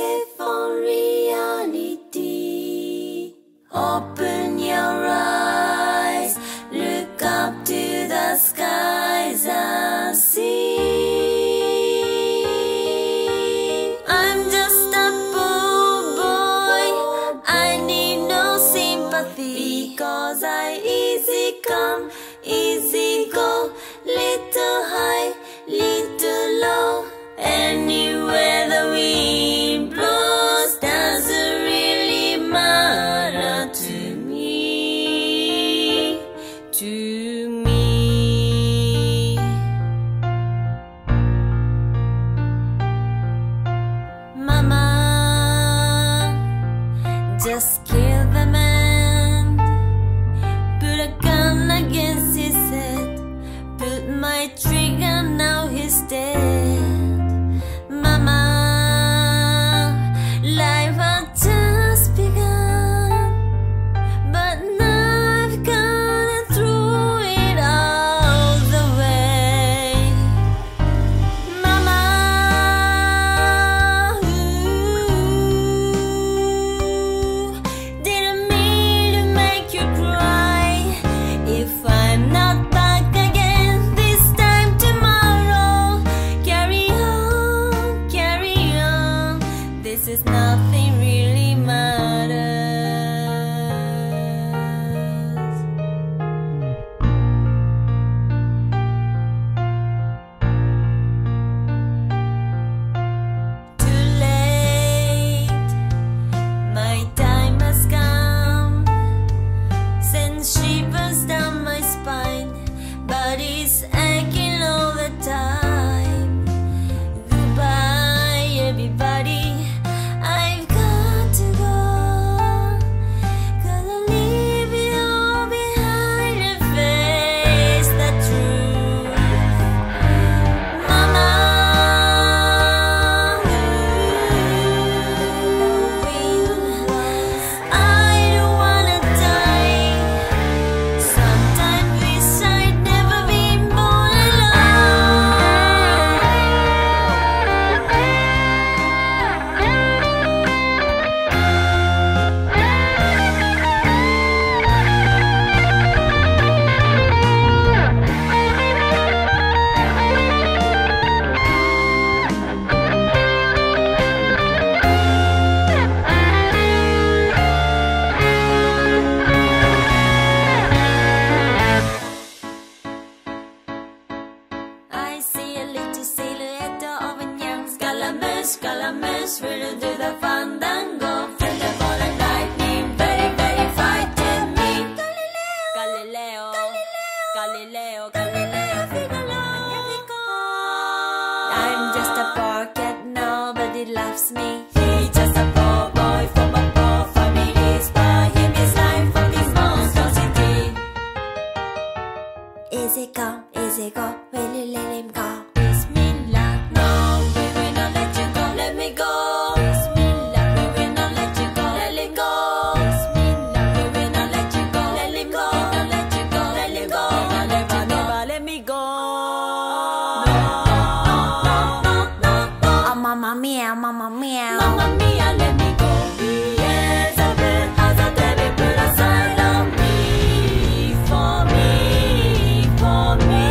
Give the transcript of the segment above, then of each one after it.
escape from reality. Open your eyes, look up to the skies and see. I'm just a poor boy, I need no sympathy, because I easy come, easy go, little high, little low. Anywhere the wind blows doesn't really matter to me, Mama, just kill the man, put a gun against his head, put my trigger, now he's dead. Mama, life had just begun, but now I've gone and threw it all away. Mama, didn't mean to make you cry. If I'm not back again this time tomorrow, carry on, carry on. This is nothing really matters. Too late, my time has come. Sends shivers down my spine, body's aching all the time. Goodbye, everybody, I've got to go. Gonna leave you all behind and face the truth. Mama, I don't wanna die. Sometimes wish I'd never been born I see a little silhouette of a young Scalamus, will do the fandango. Thunderbolt and lightning, very, very frighten me. Galileo, Galileo, Galileo, Figaro. I'm just a poor cat, nobody loves me. He's just a poor boy from a poor family. Spare him his life from this monstrosity. Easy come, easy go, will you let him go? Bismillah, no, we will not let you go, let me go. Bismillah, we will not let you go, let him go. Bismillah, we will not let you go, let him go. Not let you go, let him go. Never, never let me go. Oh, mamma mia, mamma mia, mamma mia, let me go. Beelzebub has a devil put aside on me, for me, for me.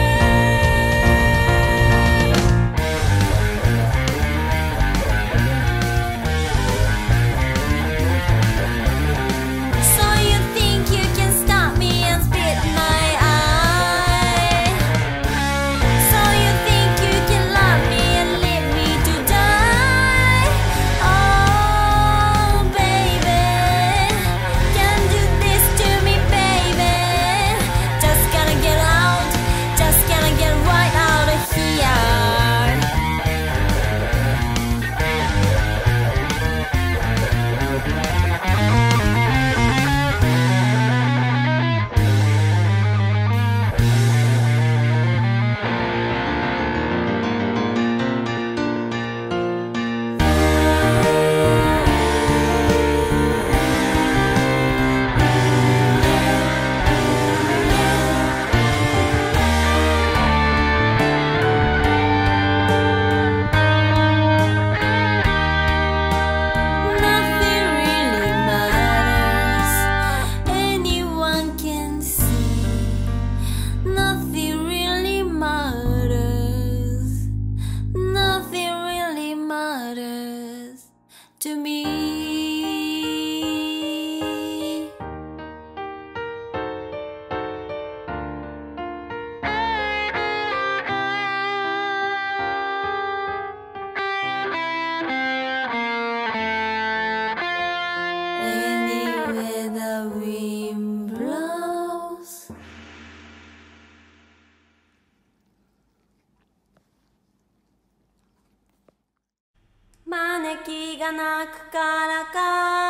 So you think you can stop me and spit my eye? So you think you can love me and leave me to die? Oh, to me. Anywhere the wind blows. 招きが鳴くからか